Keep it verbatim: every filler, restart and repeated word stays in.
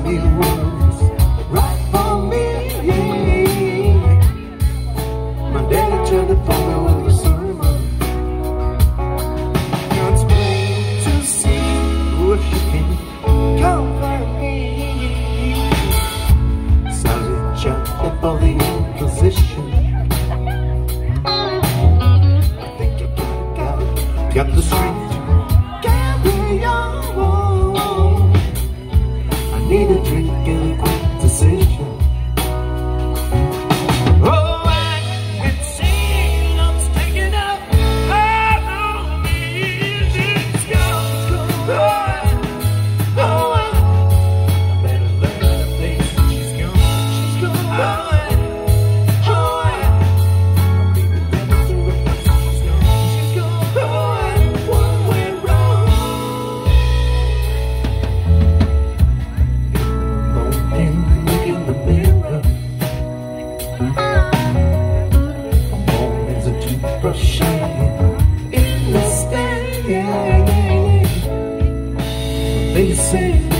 me was right for me. My daddy tried to phone me with a sermon. Now it's plain to see what you can comfort me. Sorry, jump up for the imposition. I think you got it, got it, got the strength. Need a drink and a quick decision. Oh, I've been seeing us taking up all on me. She's gone, gone. Oh, I better learn the place. She's gone, she's gone. Oh, oh, I'm leaving them to the place. She's gone, she's gone. Oh, what went wrong? And look in the mirror. My mornings are toothbrush in the stand. They say